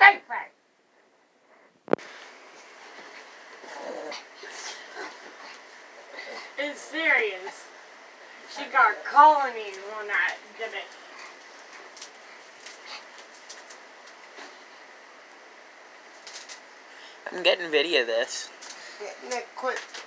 stupid. It's serious. She got colonies on that divot. I'm getting video of this. Nick, quit.